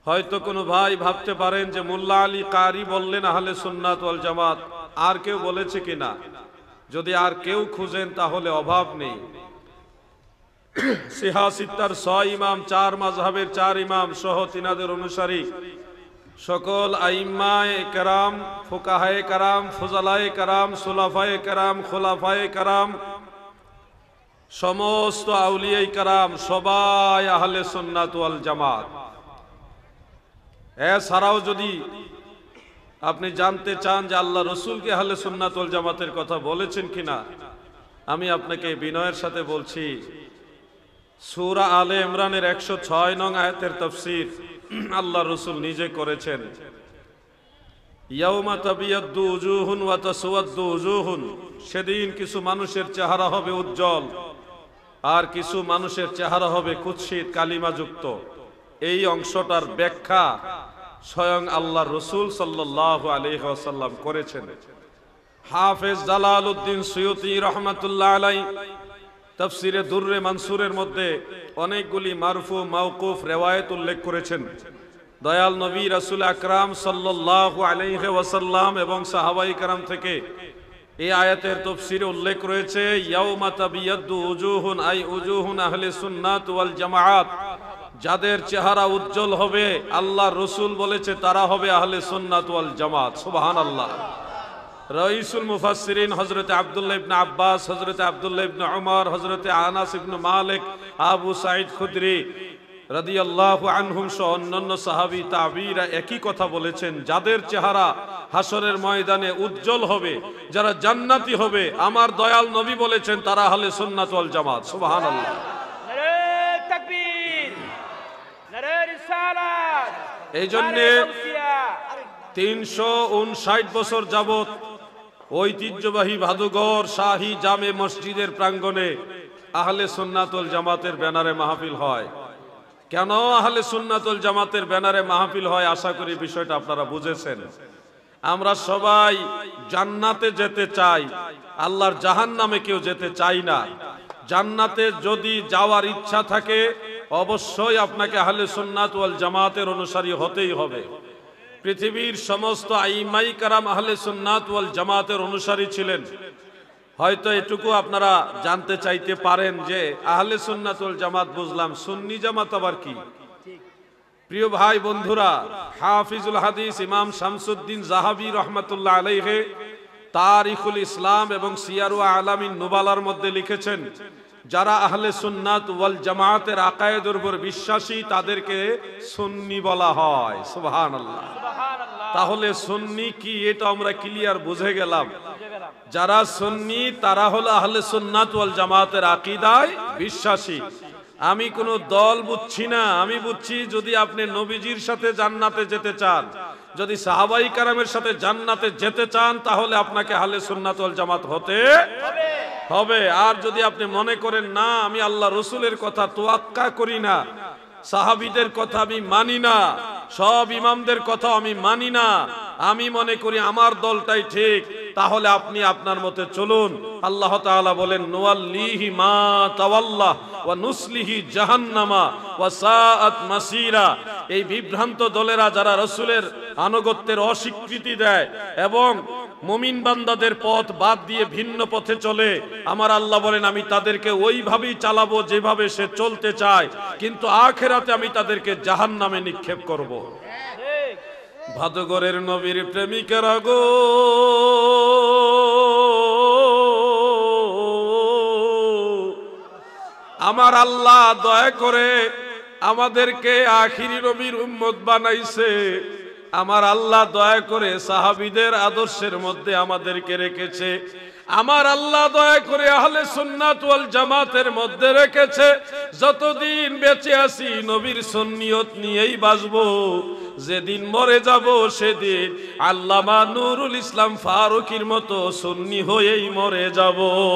হয়তো কোনো ভাই ভাবতে পারেন যে মোল্লা আলী কারি বললেন আহলে সুন্নাত ওয়াল জামাত, আর কেউ বলেছে কিনা? যদি আর কেউ খুঁজেন তাহলে অভাব নেই। সিহাসিত্তার 6 ইমাম, 4 মাযহাবের 4 ইমাম সহ তিনাদের অনুসারী সকল আইম্মায়ে কেরাম, ফুকাহায়ে কেরাম, ফুজালায়ে কেরাম, সুলাফায়ে কেরাম, খুলাফায়ে কেরাম, সমস্ত আউলিয়ায়ে কেরাম সবাই আহলে সুন্নাত ওয়াল জামাত। এছাড়াও যদি আপনি জানতে চান যে আল্লাহ রসুলকে আহলে সুন্নাত ওয়াল জামাতের কথা বলেছেন কিনা, আমি আপনাকে বিনয়ের সাথে বলছি, সূরা আলে ইমরানের 106 নং আয়াতের তাফসীর আল্লাহ রসুল নিজে করেছেন। ইয়াউমা তাবিয়াদ্দু উজুহুন ওয়া তাসওয়াদ্দু উজুহুন, সেদিন কিছু মানুষের চেহারা হবে উজ্জ্বল আর কিছু মানুষের চেহারা হবে কুৎসিত কালিমাযুক্ত। এই অংশটার ব্যাখ্যা স্বয়ং আল্লাহ রসুল সাল্লাল্লাহু আলাইহি ওয়াসাল্লাম করেছেন। হাফেজ জালালউদ্দিন সুয়ুতী রহমাতুল্লাহ আলাইহি তাফসিরে দুররে মানসুরের মধ্যে অনেকগুলি মারফু মাওকুফ রিওয়ায়াত উল্লেখ করেছেন। দয়াল নবী রাসূল আকরাম সাল্লাল্লাহু আলাইহি ওয়াসাল্লাম এবং সাহাবায়ে কেরাম থেকে এই আয়াতের তাফসিরে উল্লেখ রয়েছে, ইয়াউমা তাবিয়াদ্দু উজুহুন আই উজুহুন আহলে সুন্নাত ওয়াল জামাআত, যাদের চেহারা উজ্জ্বল হবে আল্লাহ রসুল বলেছে তারা হবে আহলে সুন্নাত ওয়াল জামাত। সুবহানাল্লাহ। রাইসুল মুফাসসিরিন হযরতে আব্দুল্লাহ ইবনে আব্বাস, হযরতে আব্দুল্লাহ ইবনে উমর, হযরতে আনাস ইবনে মালিক, আবু সাঈদ খুদরি রাদিয়াল্লাহু আনহুম সহ অন্যান্য সাহাবী তাবিঈরা একই কথা বলেছেন, যাদের চেহারা হাসরের ময়দানে উজ্জ্বল হবে, যারা জান্নাতি হবে, আমার দয়াল নবী বলেছেন তারা আহলে সুন্নাত ওয়াল জামাত। সুবহানাল্লাহ। নারে তাকবীর, নারে রিসালাত। এই জন্য 359 বছর যাবত ঐতিহ্যবাহী ভাদুঘর শাহী জামে মসজিদের প্রাঙ্গণে আহলে সুন্নাত ওয়াল জামাতের ব্যানারে মাহফিল হয়। কেন আহলে সুন্নাত ওয়াল জামাতের ব্যানারে মাহফিল হয়? আশা করি বিষয়টা আপনারা বুঝেছেন। আমরা সবাই জান্নাতে যেতে চাই, আল্লাহর জাহান্নামে কেউ যেতে চাই না। জান্নাতে যদি যাওয়ার ইচ্ছা থাকে অবশ্যই আপনাকে আহলে সুন্নাত ওয়াল জামাতের অনুসারী হতেই হবে। পৃথিবীর সমস্ত আইম্মাই কারাম আহলে সুন্নাত ওয়াল জামাতের অনুসারী ছিলেন। হয়তো এটুকু আপনারা জানতে চাইতে পারেন যে আহলে সুন্নাত ওয়াল জামাত বুঝলাম, সুন্নি জামাত আবার কি? প্রিয় ভাই বন্ধুরা, হাফিজুল হাদিস ইমাম শামসুদ্দিন যাহাবী রাহমাতুল্লাহ আলাইহি তারিখুল ইসলাম এবং সিয়ারু আলামিন নুবালার মধ্যে লিখেছেন, যারা আহলে সুন্নাত ওয়াল জামাতের আকায়েদের উপর বিশ্বাসী তাদেরকে সুন্নি বলা হয়। সুবহানাল্লাহ। তাহলে সুন্নি কি এটা আমরা ক্লিয়ার বুঝে গেলাম। যারা সুন্নি তারা হলো আহলে সুন্নাত ওয়াল জামাতের আকীদায় বিশ্বাসী। আমি কোনো দল বুঝছি না, আমি বুঝছি যদি আপনি নবীজির সাথে জান্নাতে যেতে চান, যদি সাহাবাই কারামের সাথে জান্নাতে যেতে চান, তাহলে আপনাকে আহলে সুন্নাত ওয়াল জামাত হতে হবে। আর যদি আপনি মনে করেন না আমি আল্লাহ রসুলের কথা তোয়াক্কা করি না, সাহাবীদের কথা আমি মানি না, সব ইমামদের কথা আমি মানি না, আমি মনে করি আমার দলটাই ঠিক, তাহলে আপনি আপনার মতে চলুন। আল্লাহ তাআলা বলেন, নুওয়াল্লিহি মা তাওয়াল্লাহ ওয়া নুসলিহি জাহান্নামা ওয়া সাআত মাসীরা। এই বিভ্রান্ত দলেরা যারা রাসূলের আনুগত্যের অস্বীকৃতি দেয় এবং মুমিন বান্দাদের পথ বাদ দিয়ে ভিন্ন পথে চলে, আমার আল্লাহ বলেন আমি তাদেরকে ওইভাবেই চালাবো যেভাবে সে চলতে চায়, কিন্তু আখিরাতে আমি তাদেরকে জাহান্নামে নিক্ষেপ করব। ভাদুঘরের নবীর প্রেমিকেরা গো, আমার আল্লাহ দয়া করে আমাদেরকে আখিরি নবীর উম্মত বানাইছে। আমার আল্লাহ দয়া করে সাহাবীদের আদর্শের মধ্যে আমাদেরকে রেখেছে। আমার আল্লাহ দয়া করে আহলে সুন্নাত ওয়াল জামাতের মধ্যে রেখেছে। যতদিন বেঁচে আছি নবীর সুন্নিয়ত নিয়েই বাঁচবো। যেদিন মরে যাব সেদিন আল্লামা নুরুল ইসলাম ফারুকীর মতো সুন্নি হয়েই মরে যাব।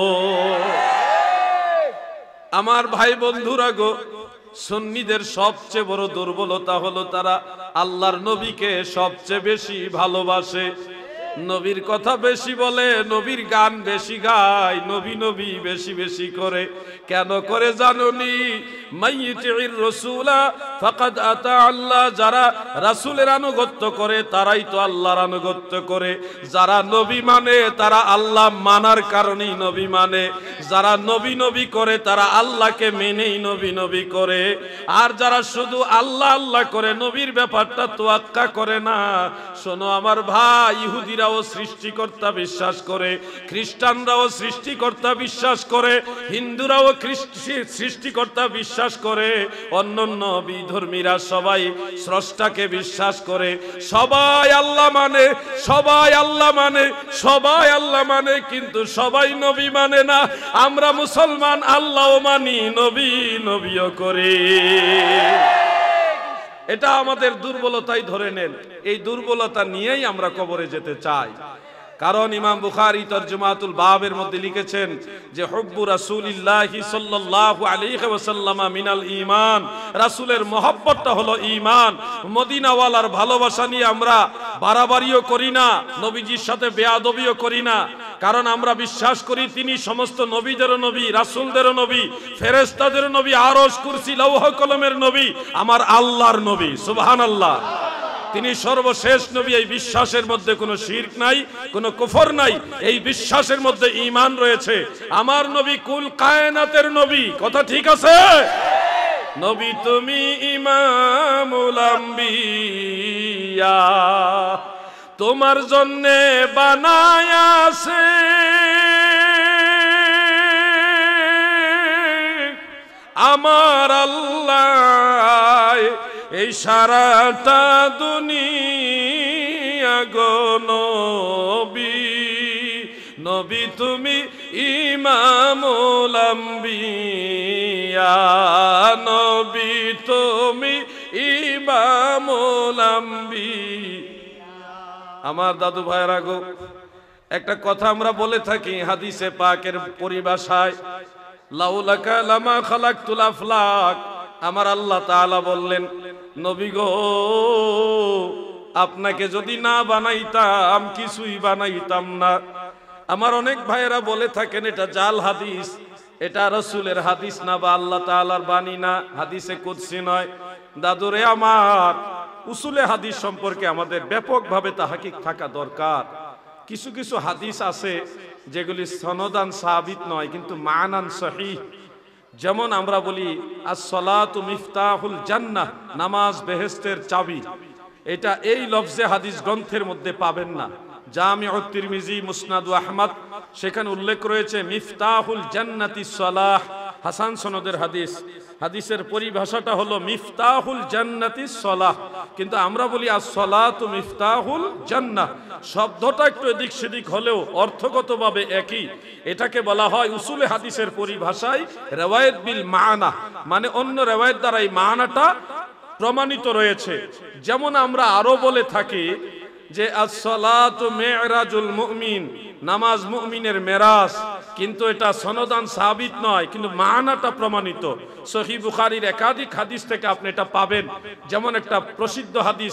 আমার ভাই বন্ধুরা গো, সুন্নিদের সবচেয়ে বড় দুর্বলতা হলো তারা আল্লাহর নবীকে সবচেয়ে বেশি ভালোবাসে। নবীর কথা বেশি বলে, নবীর গান বেশি গায়, নবী নবী বেশি বেশি করে। কেন করে জানুনি? মাইয়িতির রাসূলা ফাকাদ আতা আল্লাহ, যারা রাসূলের আনুগত্য করে তারাই তো আল্লাহর আনুগত্য করে। যারা নবী মানে তারা আল্লাহ মানার কারণেই নবী মানে। যারা নবী নবী করে তারা আল্লাহকে মেনেই নবী নবী করে। আর যারা শুধু আল্লাহ আল্লাহ করে নবীর ব্যাপারটা তোয়াক্কা করে না। শোনো আমার ভাই, ইহুদিরাও সৃষ্টিকর্তা বিশ্বাস করে, খ্রিস্টানরাও সৃষ্টিকর্তা বিশ্বাস করে, হিন্দুরাও সৃষ্টিকর্তা বিশ্বাস করে, অন্যান্য বিধর্মীরা সবাই স্রষ্টাকে বিশ্বাস করে। সবাই আল্লাহ মানে, সবাই আল্লাহ মানে, সবাই আল্লাহ মানে, কিন্তু সবাই নবী মানে না। আমরা মুসলমান আল্লাহও মানি, নবী নবীও করে। এটা আমাদের দুর্বলতাই ধরে নেন। এই দুর্বলতা নিয়েই আমরা কবরে যেতে চাই। কারণ ইমাম বুখারী তরজুমাতুল বাবের মধ্যে লিখেছেন যে হুব্বু রাসূলিল্লাহি সাল্লাল্লাহু আলাইহি ওয়াসাল্লাম মিনাল ঈমান, রাসূলের মহব্বতটা হলো ঈমান। মদিনাওয়ালার ভালোবাসা নিয়ে আমরা বাড়াবাড়িও করি না, নবীজির সাথে বেয়াদবিও করি না। কারণ আমরা বিশ্বাস করি তিনি সমস্ত নবীদেরও নবী, রাসূলদেরও নবী, ফেরেশতাদেরও নবী, আরশ কুরসি লৌহ কলমের নবী, আমার আল্লাহর নবী। সুবহানাল্লাহ, তিনি সর্বশেষ নবী। এই বিশ্বাসের মধ্যে কোনো শিরক নাই, কোনো কুফর নাই, এই বিশ্বাসের মধ্যে ঈমান রয়েছে। আমার নবী কুল কায়নাতের নবী, কথা ঠিক আছে? নবী তুমি ইমামুল আম্বিয়া, তোমার জন্যে বানায়াছে আমার আল্লাহ এই সারাটা দুনিয়া গো নবী। নবী তুমি ইমামুল আম্বিয়া, নবী তুমি ইমামুল আম্বিয়া। আমার দাদু ভাইরা গো, একটা কথা আমরা বলে থাকি হাদিসে পাকের পরিভাষায়, লাউলাকা লামা খালাকতুল আফলাক। আমার আল্লাহ তাআলা বললেন, নবী গো আপনাকে যদি না বানাইতাম কিছুই বানাইতাম না। আমার অনেক ভাইয়েরা বলে থাকেন এটা জাল হাদিস, এটা রাসূলের হাদিস না বা আল্লাহ তাআলার বাণী না, হাদিসে কুদসি নয়। দাদুরে আমার, উসুলে হাদিস সম্পর্কে আমাদের ব্যাপকভাবে তাহকিক থাকা দরকার। কিছু কিছু হাদিস আছে যেগুলি সনদান সাবিত নয় কিন্তু মানান সহিহ। যেমন আমরা বলি আস-সালাতু মিফতাহুল জান্নাহ, নামাজ বেহেশতের চাবি। এটা এই লফজে হাদিস গ্রন্থের মধ্যে পাবেন না। জামিউত তিরমিজি, মুসনাদু আহমদ, সেখানে উল্লেখ রয়েছে মিফতাহুল জান্নাতিস সালাহ, হাসান সনদের হাদিস। হাদিসের পরিভাষাটা হলো মিফতাহুল জান্নাতিস সালাহ, কিন্তু আমরা বলি আস-সালাতু মিফতাহুল জান্নাহ। শব্দটা একটু এদিক সেদিক হলেও অর্থগতভাবে একই। এটাকে বলা হয় উসুলে হাদিসের পরিভাষায় রিওয়ায়াত বিল মানা, মানে অন্য রিওয়ায়াত দ্বারা এই মানাটা প্রমাণিত রয়েছে। যেমন আমরা আরো বলে থাকি যে আস-সালাতু মি'রাজুল মুমিন, নামাজ মুমিনের মেরাজ, কিন্তু এটা সনদান সাবিত নয় কিন্তু মানাটা প্রমাণিত। সহিহ বুখারীর একাধিক হাদিস থেকে আপনি এটা পাবেন। যেমন একটা প্রসিদ্ধ হাদিস,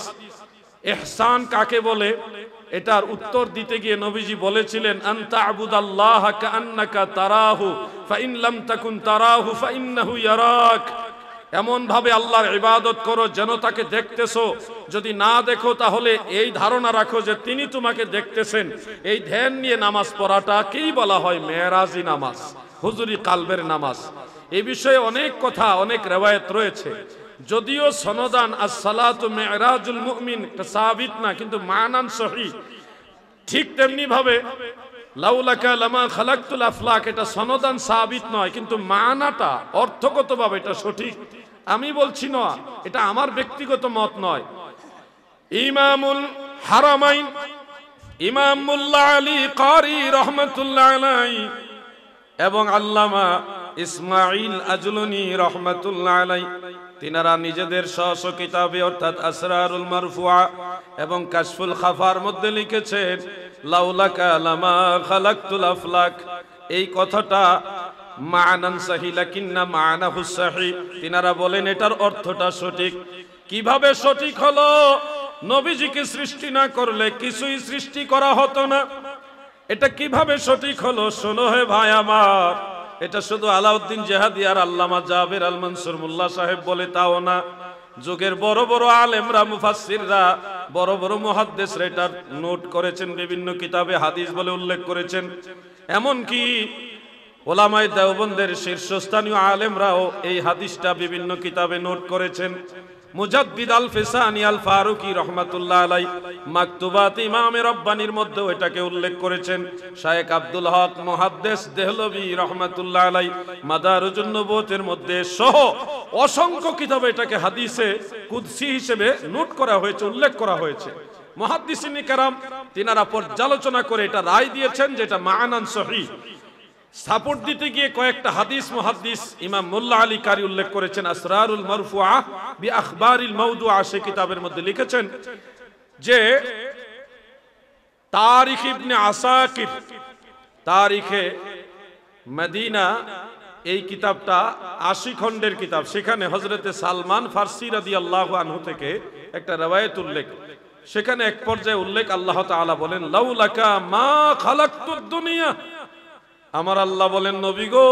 ইহসান কাকে বলে, এটার উত্তর দিতে গিয়ে নবীজি বলেছিলেন আনতা আবুদাল্লাহ কাআন্নাকা তারাহু ফাইন লাম তাকুন তারাহু ফাইন্নাহু ইয়ারাক। এমন ভাবে আল্লাহর ইবাদত করো যেন তাকে দেখতেছো, যদি না দেখো তাহলে এই ধারণা রাখো যে তিনি তোমাকে দেখতেছেন। এই ধ্যান নিয়ে নামাজ পড়াটাকেই বলা হয় মেরাজি নামাজ, হুজুরি কালবের নামাজ। এই বিষয়ে অনেক কথা, অনেক রিওয়ায়াত রয়েছে। যদিও সনদান আস-সালাতু মি'রাজুল মুমিন সাবিত না কিন্তু মানান সহিহ। ঠিক তেমনি ভাবে লাউলাকা লামা খালাকতুল আফলাক, এটা সনদান সাবিত নয় কিন্তু মানাটা অর্থগতভাবে এটা সঠিক। আমি বলছি না, এটা আমার ব্যক্তিগত মত নয়। ইমামুল হারামাইন ইমাম মুল্লা আলী কারি রহমাতুল্লাহ আলাইহি এবং আল্লামা ইসমাঈল আজলুনি রহমাতুল্লাহ আলাইহি, তিনারা নিজেদের স্ব কিতাবে অর্থাৎ আসরারুল মারফুআ এবং কাশফুল খাফার মধ্যে লিখেছেন লাউলাকা লামা খালাকতুল আফলাক। এই কথাটা মানান সহি লাকিন্না মানাহু সহি। তিনারা বলেন এটার অর্থটা সঠিক। কিভাবে সঠিক হলো? নবীজিকে সৃষ্টি না করলে কিছুই সৃষ্টি করা হতো না। এটা কিভাবে সঠিক হলো শোনো হে ভাই আমার। এটা শুধু আলাউদ্দিন জেহাদি আর আল্লামা জাবের আল মনসুর মোল্লা সাহেব বলে তাও না, যুগের বড় বড় আলেমরা মুফাসসিররা বড় বড় মুহাদ্দিসরা এটা নোট করেছেন, বিভিন্ন কিতাবে হাদিস বলে উল্লেখ করেছেন। এমনকি ওলামায়ে দেওবন্দের শীর্ষস্থানীয় আলেমরাও এই হাদিসটা বিভিন্ন কিতাবে নোট করেছেন। মুজাদ্দিদ আল ফিসানি আল ফারুকি রহমাতুল্লাহ আলাই মাকতুবাত ইমামে রব্বানির মধ্যেও এটাকে উল্লেখ করেছেন। শায়েখ আব্দুল হক মুহাদ্দিস দেহলভী রহমাতুল্লাহ আলাই মাদারুজুন নবুওয়াতের মধ্যে সহ অসংখ্য কিতাবে এটাকে হাদিসে কুদসি হিসেবে নোট করা হয়েছে, উল্লেখ করা হয়েছে। মুহাদ্দিসিন কিরাম তিনারা পর্যালোচনা করে এটা রায় দিয়েছেন যে এটা মাআনান সহিহ। সাপোর্ট দিতে গিয়ে কয়েকটা হাদিস মুহাদ্দিস ইমাম মোল্লা আলী কারি উল্লেখ করেছেন। আসরারুল মারফুআ বি আখবারিল মাওদুআ সে কিতাবের মধ্যে লিখেছেন যে তারিখ ইবনে আসাকির, তারিখে মদিনা, এই কিতাবটা ৮০ খণ্ডের কিতাব। সেখানে হযরতে সালমান ফারসি রাদিয়াল্লাহু আনহু থেকে একটা রওয়ায়াত উল্লেখ। সেখানে এক পর্যায়ে উল্লেখ, আল্লাহ তাআলা বলেন লাউলাকা মা খালাকতুদ দুনিয়া। আমার আল্লাহ বলেন নবী গো,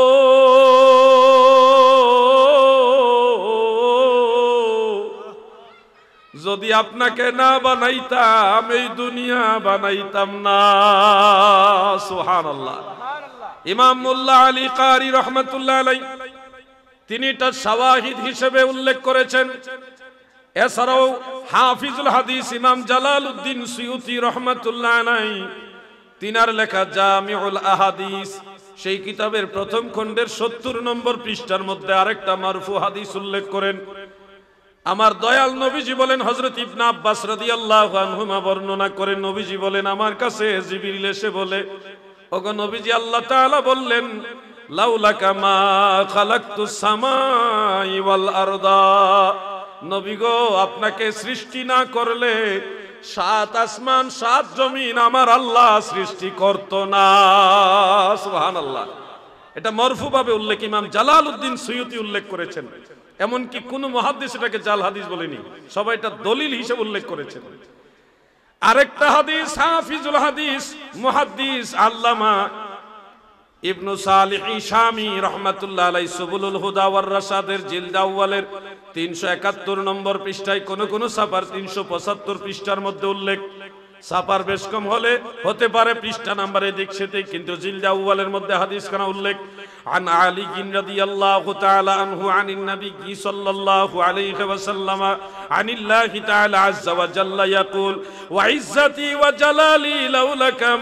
যদি আপনাকে না বানাইতাম এই দুনিয়া বানাইতাম না। সুবহানাল্লাহ। ইমাম মোল্লা আলী কারি রহমাতুল্লাহ আলাইহি তিনি এটা শাওয়াহিদ হিসেবে উল্লেখ করেছেন। এছাড়াও হাফিজুল হাদিস ইমাম জালালউদ্দিন সুয়ুতি রহমাতুল্লাহ আলাইহি তিনার লেখা জামিউল আহাদিস সেই কিতাবের প্রথম খণ্ডের ৭০ নম্বর পৃষ্ঠার মধ্যে আরেকটা মারফু হাদিস উল্লেখ করেন। আমার দয়াল নবীজি বলেন, হযরত ইবনে আব্বাস রাদিয়াল্লাহু আনহুমা বর্ণনা করেন, নবীজি বলেন আমার কাছে জিবরিল এসে বলে, ওগো নবীজি আল্লাহ তাআলা বললেন লাউলাকা মা খালাকতুস সামাই ওয়াল আরদা। নবী গো, আপনাকে সৃষ্টি না করলে ৭ আসমান ৭ জমিন আমার আল্লাহ সৃষ্টি করত না। সুবহানাল্লাহ। এটা মরফু ভাবে উল্লেখ ইমাম জালালউদ্দিন সুয়ুতি উল্লেখ করেছেন। এমনকি কোন মুহাদ্দিস এটাকে জাল হাদিস বলেনি, সবাই এটা দলিল হিসেবে উল্লেখ করেছেন। আরেকটা হাদিস হাফিজুল হাদিস মুহাদ্দিস আল্লামা ইবনু সালিহ শামি রাহমাতুল্লাহ আলাইহি সুবুলুল হুদা ওয়ার রাশাদের জিলদ আউয়ালের ৩৭১ নম্বর পৃষ্ঠায়, কোন কোন ছাপার ৩৭৫ পৃষ্ঠার মধ্যে উল্লেখ। ছাপার বেশ কম হলে হতে পারে পৃষ্ঠা নাম্বার এদিক সেদিক, কিন্তু জিলদ আউয়ালের মধ্যে হাদিস খানা উল্লেখ। আন আলী রাদিয়াল্লাহু তাআলা আনহু আনিন নবী সাল্লাল্লাহু আলাইহি ওয়াসাল্লাম আনিল্লাহি তাআলা আযজা ওয়া জাল্লা ইয়াকুল ওয়া ইজ্জাতি ওয়া জালালি লাউলাকা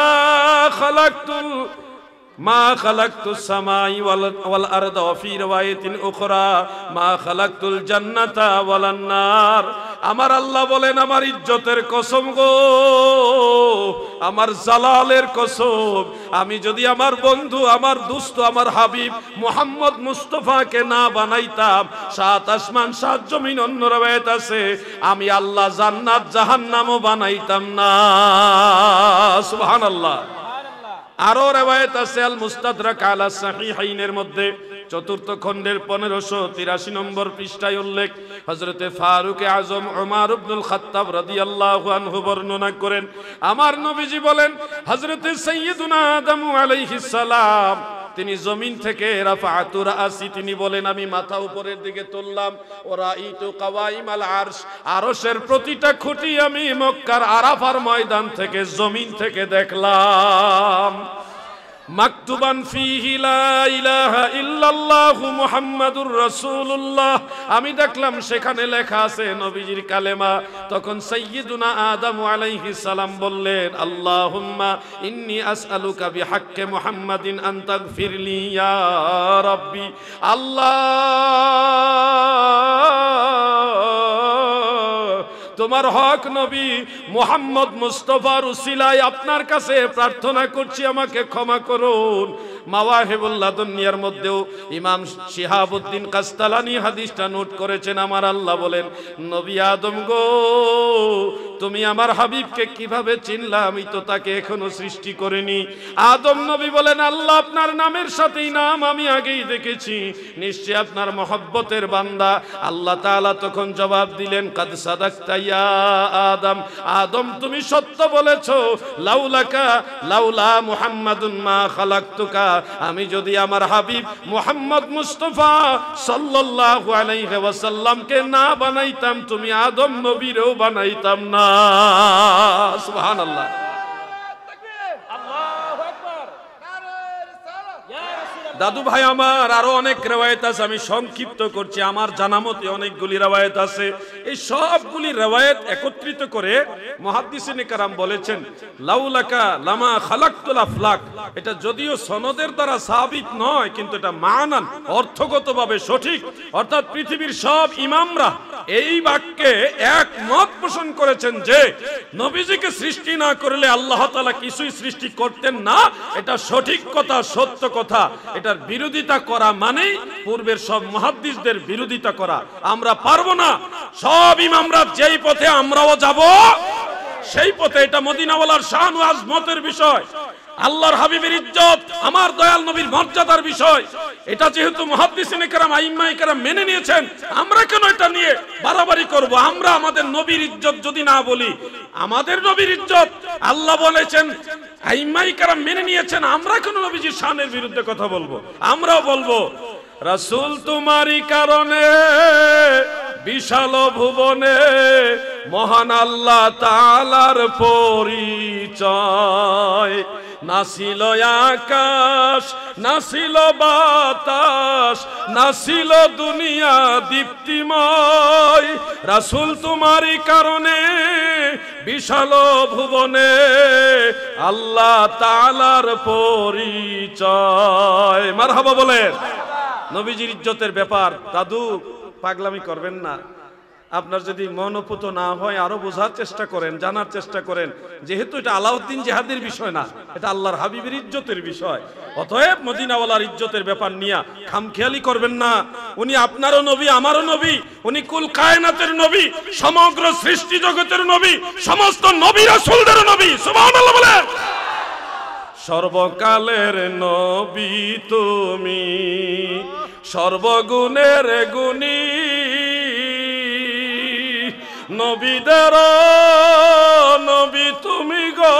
মা খালাকতুস সামাই ওয়াল আরদা ওয়া ফি রিওয়ায়াতিন উখরা মা খালাকতুল জান্নাতা ওয়ালান নার। আমার আল্লাহ বলেন আমার ইজ্জতের কসম গো, আমার জালালের কসম, আমি যদি আমার বন্ধু, আমার দোস্ত, আমার হাবিব মুহাম্মদ মুস্তাফাকে না বানাইতাম ৭ আসমান ৭ জমিন, অন্য riwayat আছে আমি আল্লাহ জান্নাত জাহান্নামও বানাইতাম না। সুবহানাল্লাহ। আরো রিওয়ায়াত আছে আল মুস্তাদরাক আলা সাহিহাইনের মধ্যে ৪র্থ খণ্ডের ১৫৮৩ নম্বর পৃষ্ঠায় উল্লেখ। হযরতে ফারুক আযম ওমর ইবনুল খাত্তাব রাদিয়াল্লাহু আনহু বর্ণনা করেন, আমার নবীজি বলেন হযরতে সাইয়্যিদুনা আদম আলাইহিস সালাম তিনি জমিন থেকে রাফাআতু রাসি, তিনি বলেন আমি মাথা উপরের দিকে তুললাম, ওরাইতু কাওয়াইমাল আরশ, আরশের প্রতিটা খুঁটি আমি মক্কার আরাফার ময়দান থেকে জমিন থেকে দেখলাম। মাকতুবান ফিহি লা ইলাহা ইল্লাল্লাহু মুহাম্মাদুর রাসূলুল্লাহ, আমি দেখলাম সেখানে লেখা আছে নবীজির কালেমা। তখন সাইয়্যিদুনা আদম আলাইহিস সালাম বললেন আল্লাহুম্মা ইন্নী আসআলুকা বিহাক্কি মুহাম্মাদিন আন তাগফিরলি ইয়া রাব্বি। আল্লাহ, তোমার হক নবী মুহাম্মদ মুস্তাফার উসিলায় আপনার কাছে প্রার্থনা করছি আমাকে ক্ষমা করুন। মাওয়াহিবুল লাদুনিয়ার মধ্যেও ইমাম শিহাবুদ্দিন কাস্তালানি হাদিসটা নোট করেছেন। আমার আল্লাহ বলেন, নবী আদম গো, তুমি আমার হাবিবকে কিভাবে চিনলা? আমি তো তাকে এখনো সৃষ্টি করিনি। আদম নবী বলেন, আল্লাহ আপনার নামের সাথেই নাম আমি আগেই দেখেছি, নিশ্চয় আপনার মহব্বতের বান্দা। আল্লাহ তাআলা তখন জবাব দিলেন, কাদ সাদাকতা ইয়া আদম, আদম তুমি সত্য বলেছো। লাউলা মুহাম্মাদুন মা খালাকতুকা, আমি যদি আমার হাবিব মুহাম্মদ মুস্তাফা সাল্লাল্লাহু আলাইহি ওয়াসাল্লামকে না বানাইতাম, তুমি আদম নবীরও বানাইতাম না। সুবহানাল্লাহ। দাদু ভাই আমার, আরো অনেক রিওয়ায়াত আছে, আমি সংক্ষিপ্ত করছি। আমার জানা মতে অনেকগুলি রিওয়ায়াত আছে। এই সবগুলি রিওয়ায়াত একত্রিত করে মুহাদ্দিসিনে কেরাম বলেছেন, লাউলাকা লামা খালাকতুল আফলাক। এটা যদিও সনদের দ্বারা সাবিত নয়, কিন্তু এটা মানান অর্থগতভাবে সঠিক। অর্থাৎ পৃথিবীর সব ইমামরা এই বাক্যে একমত পোষণ করেছেন যে নবীজিকে সৃষ্টি না করলে আল্লাহ তাআলা কিছুই সৃষ্টি করতেন না। এটা সঠিক কথা, সত্য কথা। এটার বিরোধিতা করা মানে পূর্বের সব মুহাদ্দিসদের বিরোধিতা করা। আমরা পারবো না। সব ইমামরা যেই পথে আমরাও যাব সেই পথে। এটা মদিনাওয়ালার শান ও আজমতের বিষয়, আল্লাহর হাবিবের ইজ্জত, আমার দয়াল নবীর মর্যাদার বিষয়। এটা যেহেতু মুহাদ্দিসিনে কেরাম, আইম্মায়ে কেরাম মেনে নিয়েছেন, আমরা কেন এটা নিয়ে বাড়াবাড়ি করব? আমরা আমাদের নবীর ইজ্জত যদি না বলি, আমাদের নবীর ইজ্জত আল্লাহ বলেছেন, আইম্মায়ে কেরাম মেনে নিয়েছেন, আমরা কেন নবীজির শানের বিরুদ্ধে কথা বলবো? আমরাও বলবো, রাসূল তোমারই কারণে বিশাল ভুবনে মহান আল্লাহ তাআলার পরিচয়। নাছিল আকাশ, নাছিল বাতাস, নাছিল দুনিয়া দীপ্তিময়। রাসূল তোমারই কারণে বিশাল ভুবনে আল্লাহ তাআলার পরিচয়। মারহাবা বলেন। নবীজির ইজ্জতের ব্যাপার দাদু পাগলামি করবেন না। আপনার যদি মনোপুত না হয় আরো বোঝার চেষ্টা করেন, জানার চেষ্টা করেন। যেহেতু এটা আলাউদ্দিন জিহাদের বিষয় না, এটা আল্লাহর হাবিবের ইজ্জতের বিষয়। অতএব মদিনাওয়ালার ইজ্জতের ব্যাপার নিয়ে খামখেয়ালি করবেন না। উনি আপনারও নবী, আমারও নবী। উনি কুল কায়নাতের নবী, সমগ্র সৃষ্টি জগতের নবী, সমস্ত নবী রাসূলদের নবী। সুবহানাল্লাহ বলেন। সর্বকালের নবী তুমি, সর্বগুণের গুণী, নবীদের নবী তুমি গো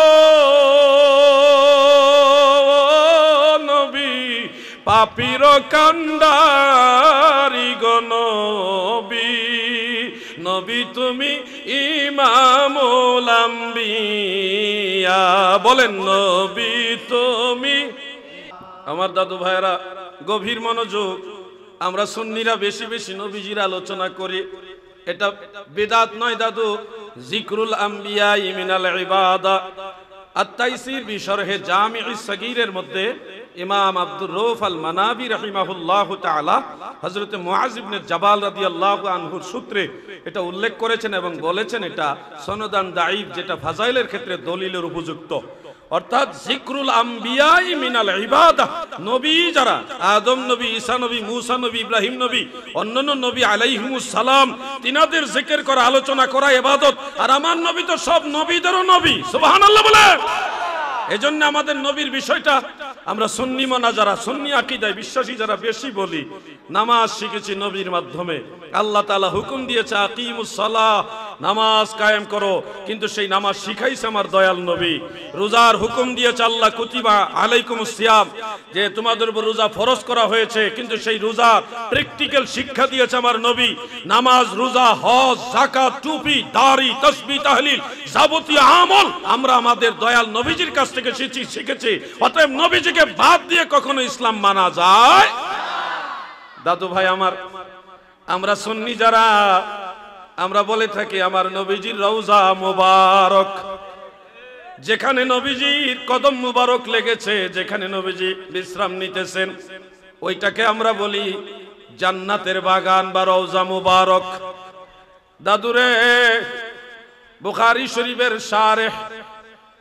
নবী, পাপীর কান্ডারি গো নবী, নবী তুমি ইমামুল আম্বিয়া। বলেন নবী তুমি। আমার দাদু ভাইরা গভীর মনোযোগ। আমরা সুন্নিরা বেশি বেশি নবীজির আলোচনা করি, এটা বিদআত নয় দাদু। যিকরুল আম্বিয়া মিনাল ইবাদা, আত-তাইসির বিশরহে জামিউস সগীরের মধ্যে ইমাম আব্দুর রউফ আল মানাবি রাহিমাহুল্লাহু তাআলা হযরত মুআজ ইবনে জাবাল রাদিয়াল্লাহু আনহুর সূত্রে এটা উল্লেখ করেছেন এবং বলেছেন এটা সনদান দাঈফ, যেটা ফাজাইলের ক্ষেত্রে দলিলের উপযুক্ত। অর্থাৎ যিকরুল আম্বিয়া মিনাল ইবাদা, নবী যারা আদম নবী, ঈসা নবী, মূসা নবী, ইব্রাহিম নবী, অন্যান্য নবী আলাইহিমুস সালাম, তিনাদের জিকির করা, আলোচনা করা ইবাদত। আর আমার নবী তো সব নবীদেরও নবী। সুবহানাল্লাহ বলেন। এজন্য আমাদের নবীর বিষয়টা আমরা সুন্নি মানা যারা, সুন্নি আকীদায় বিশ্বাসী যারা বেশি বলি, নামাজ শিখেছি নবীর মাধ্যমে। আল্লাহ তাআলা হুকুম দিয়েছে আকিমুস সালাহ, নামাজ কায়েম করো, কিন্তু সেই নামাজ শিখাইছে আমার দয়াল নবী। রোজার হুকুম দিয়েছে আল্লাহ, কুতিবা আলাইকুমুস সিয়াম, যে তোমাদের উপর রোজা ফরজ করা হয়েছে, কিন্তু সেই রোজার প্র্যাকটিক্যাল শিক্ষা দিয়েছে আমার নবী। নামাজ, রোজা, হজ, যাকাত, টুপি, দাড়ি, তাসবিহ, তাহলিল, যাবতীয় আমল আমরা আমাদের দয়াল নবীজির কাছ থেকে শিখেছি। অতএব নবীজিকে বাদ দিয়ে কখনো ইসলাম মানা যায়? দাদু ভাই আমার, আমরা সুন্নি যারা, আমরা বলে থাকি আমার নবীজির রওজা মুবারক, যেখানে নবীজির কদম মুবারক লেগেছে, যেখানে নবীজি বিশ্রাম নিতেছেন, ওইটাকে আমরা বলি জান্নাতের বাগান বা রওজা মুবারক। দাদুরে বুখারী শরীফের শারেহ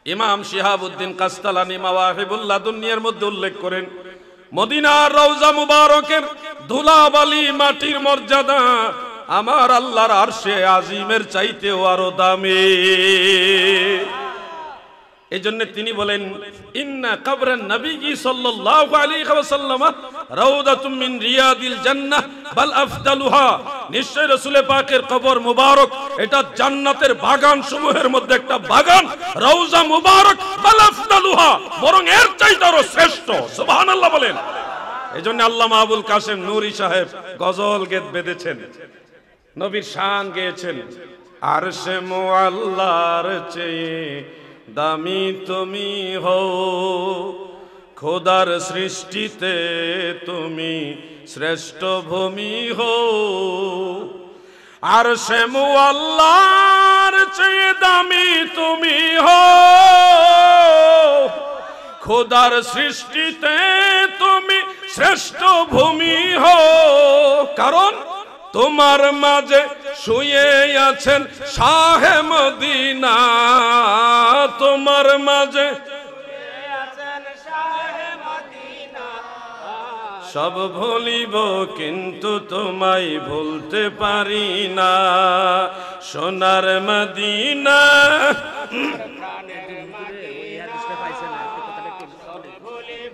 ইমাম শিহাবউদ্দিন কাস্তালানী মাওয়াহিবুল লাদুনিয়ার মধ্যে উল্লেখ করেন, মদিনার রওজা মুবারকের ধুলাবালি মাটির মর্যাদা আমার আল্লাহর আরশে আজিমের চাইতেও আরো দামি। এজন্য তিনি বলেন, ইন্না কবরান নবী সাল্লাল্লাহু আলাইহি ওয়াসাল্লাম রাউদাতুম মিন রিয়াদিল জান্নাহ বাল আফদালুহা, নিশ্চয় রাসূল পাকের কবর মুবারক এটা জান্নাতের বাগান সমূহের মধ্যে একটা বাগান, রওজা মুবারক বাল আফদালুহা, বরং এর চাইতে আরো শ্রেষ্ঠ। সুবহানাল্লাহ বলেন। এজন্য আল্লামা আবুল কাসেম নূরী সাহেব গজল গেয়ে বেঁধেছেন, নবীর শান গেয়েছেন, আরশে মুআল্লার চেয়ে দামি তুমি হও, খোদার সৃষ্টিতে তুমি শ্রেষ্ঠ ভূমি হও, আরশে মুআল্লার চেয়ে দামি তুমি হও, খোদার সৃষ্টিতে তুমি শ্রেষ্ঠ ভূমি হও, কারণ তোমার মাঝে শুয়ে আছেন শাহে মদিনা, তোমার মাঝে সব ভুলিব কিন্তু তোমায় ভুলতে পারি না, সোনার মদিনা